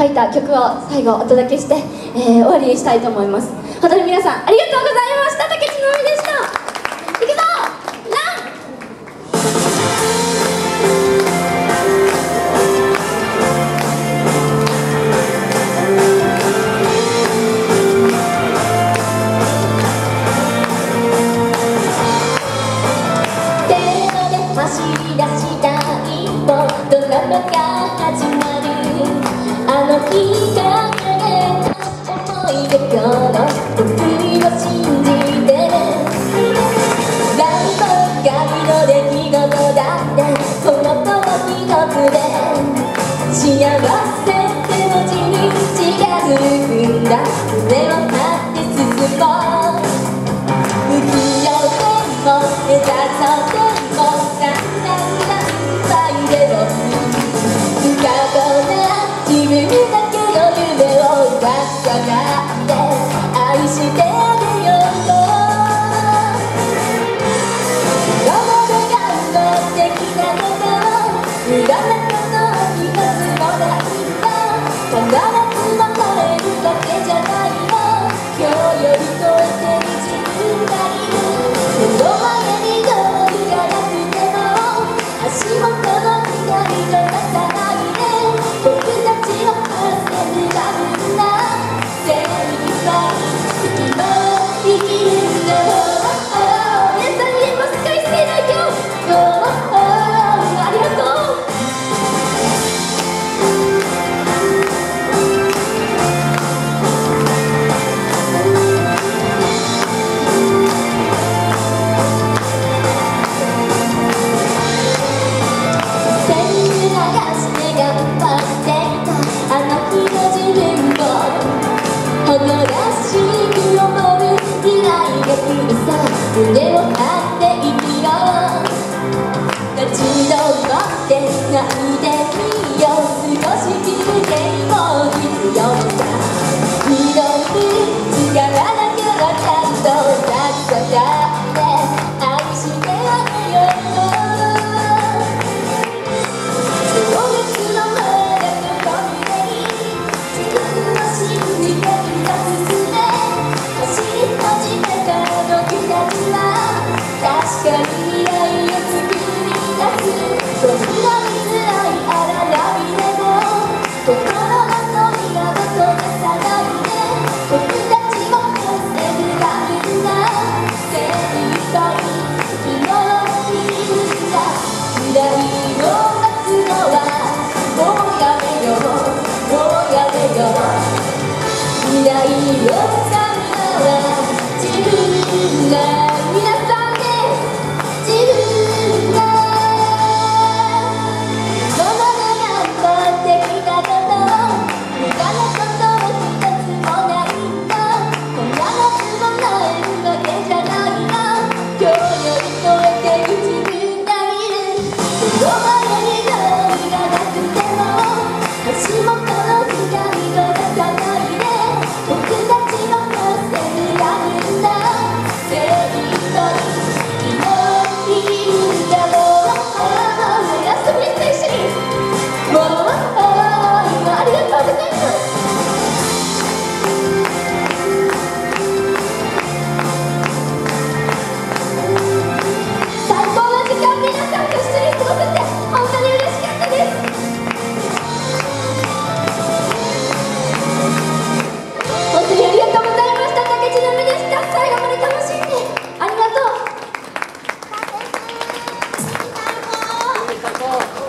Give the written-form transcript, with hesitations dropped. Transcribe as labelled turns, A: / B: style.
A: 書いた曲を最後お届けして、終わりにしたいと思います。本当に皆さんありがとうございました。竹内のみでした。いくぞラン。
B: 走り出した一歩ドラマが始まる。あの日掲げた思い出今日の僕を信じてる。何もかの出来事だってこの時のつで幸せって文字に近づくんだ。胸を張って進もう。不器用でも目指そうでも自分だけの夢を分かって愛してあげようと今まで頑張ってきたこと無駄なこと一つもないの。必ず守れるわけじゃないの。今日より超えてる自分がいる。目の前にゴールがなくても足元の光がなさないで僕たちは胸を張って生きよう。立ち止まって泣いてみよう。少し気づけも必要だ。祈る力だけはちゃんと抱きかかって愛してあげよう。情熱のまだどこにでいい。自分を信じていた進め走り始めた時だけ確かに未来を作り出す。どんなに辛い荒波でも心の扉を閉ざさないで僕たちも稼ぐがみんな精一杯生き残りるんだ。未来を待つのはもうやめようもうやめよう。未来をつかむのは自分だ。皆さん自分が今まで頑張ってきたこと無駄なことは一つもないんだ。こんな夏もらえるわけじゃないの。今日より超えてる自分がいる。目の前にゴールがなくても足元の光を出さないで僕たちの稼ぐがいるんだ。精一杯
A: ありがとう。